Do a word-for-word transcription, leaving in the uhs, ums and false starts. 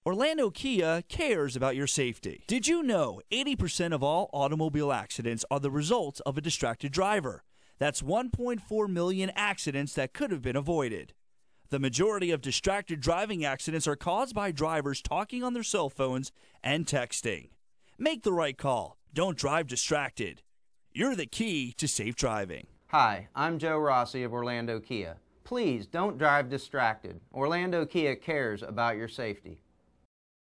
Orlando Kia cares about your safety. Did you know eighty percent of all automobile accidents are the result of a distracted driver? That's one point four million accidents that could have been avoided. The majority of distracted driving accidents are caused by drivers talking on their cell phones and texting. Make the right call. Don't drive distracted. You're the key to safe driving. Hi, I'm Joe Rossi of Orlando Kia. Please don't drive distracted. Orlando Kia cares about your safety.